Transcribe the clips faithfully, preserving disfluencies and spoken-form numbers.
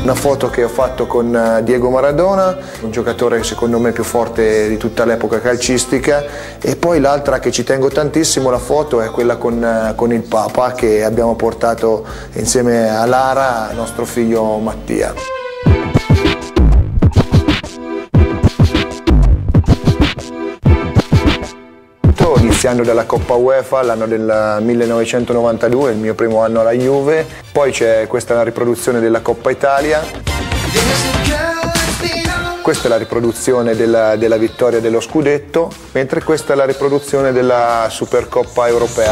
una foto che ho fatto con Diego Maradona, un giocatore secondo me più forte di tutta l'epoca calcistica, e poi l'altra che ci tengo tantissimo, la foto, è quella con, con il Papa che abbiamo portato insieme a Lara, nostro figlio Mattia. Iniziando dalla Coppa UEFA, l'anno del millenovecentonovantadue, il mio primo anno alla Juve, poi c'è questa la riproduzione della Coppa Italia, questa è la riproduzione della, della vittoria dello scudetto, mentre questa è la riproduzione della Supercoppa europea.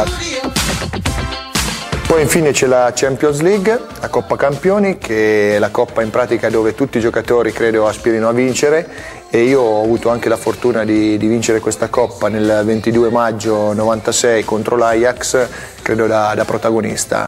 Poi infine c'è la Champions League, la Coppa Campioni, che è la coppa in pratica dove tutti i giocatori credo aspirino a vincere, e io ho avuto anche la fortuna di, di vincere questa coppa nel ventidue maggio novantasei contro l'Ajax, credo da, da protagonista.